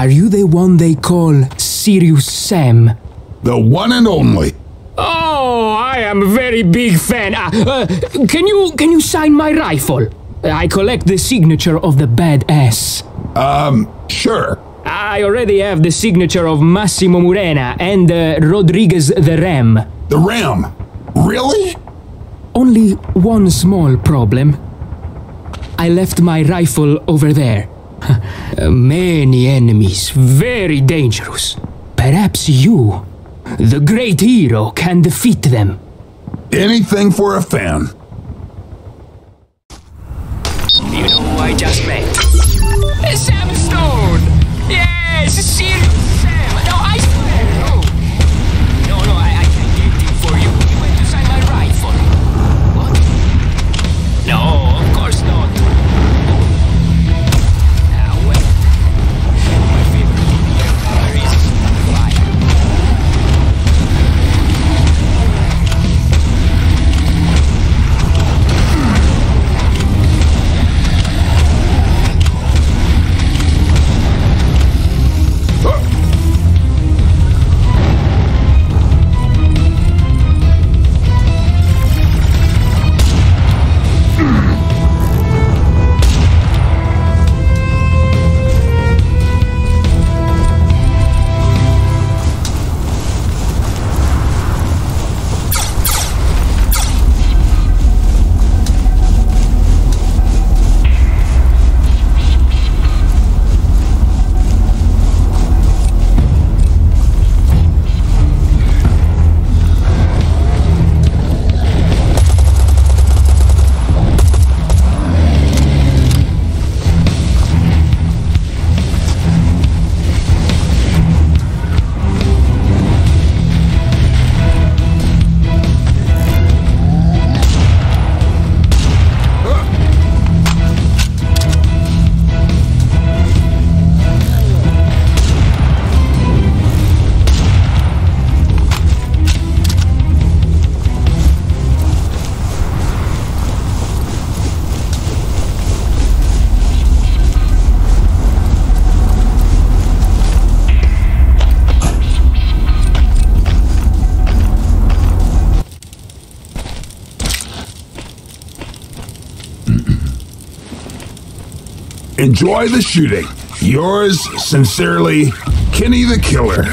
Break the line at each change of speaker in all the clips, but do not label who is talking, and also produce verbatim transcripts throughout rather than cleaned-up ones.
Are you the one they call Sirius Sam?
The one and only.
Oh, I am a very big fan. Ah, uh, can you can you sign my rifle? I collect the signature of the badass.
Um, sure.
I already have the signature of Massimo Murena and uh, Rodriguez the Ram.
The Ram? Really?
Only one small problem. I left my rifle over there. Many enemies, very dangerous. Perhaps you, the great hero, can defeat them.
Anything for a fan.
You know who I just met? Sam Stone! Yes, Sirius Sam! No, I swear! No! No, no, I, I can't get it for you. You went to sign my rifle. What? No, of course not. Now, wait. My favorite here is fire.
Enjoy the shooting. Yours sincerely, Kenny the Killer.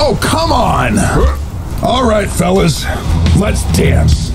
Oh, come on! All right, fellas, let's dance.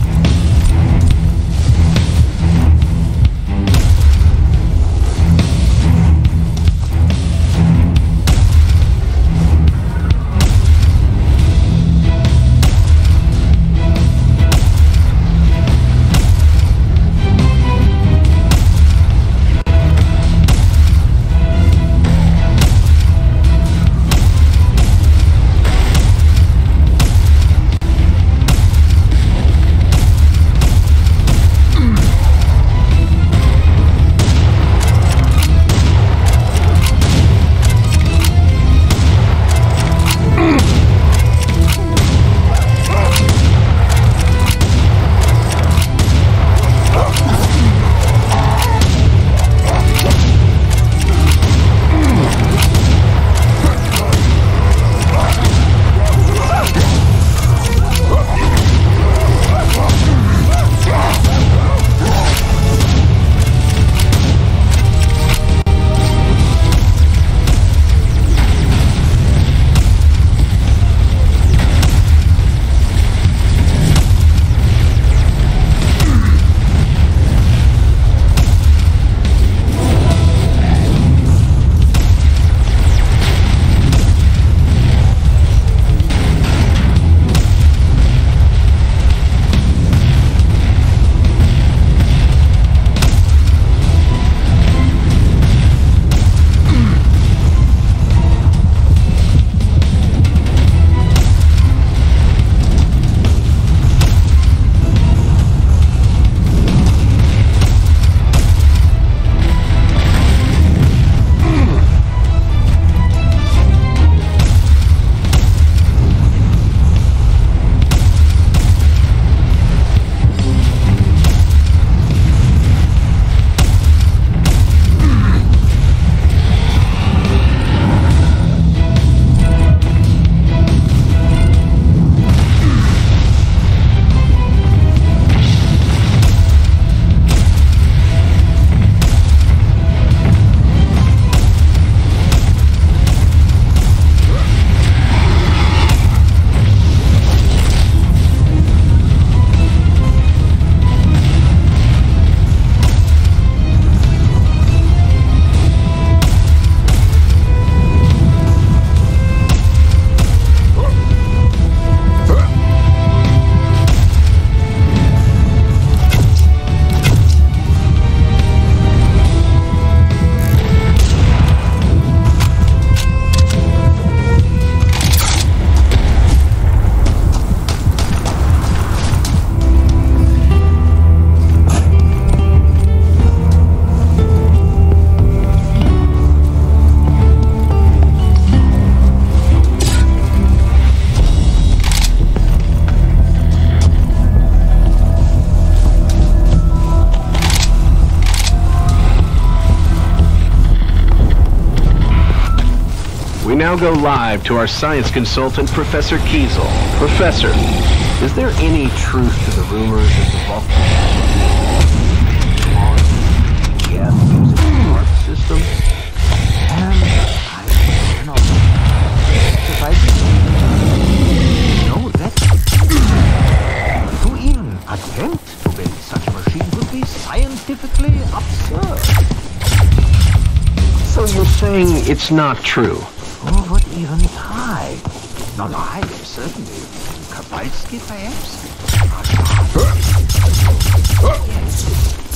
now go live to our science consultant, Professor Kiesel. Professor, is there any truth to the rumors that the volcano yeah, using the Mars system?
And I cannot. If I know that to even attempt to build such a machine would be scientifically absurd.
So you're saying it's not true?
Who would even try? Not I, certainly. Kowalski, perhaps? Yes.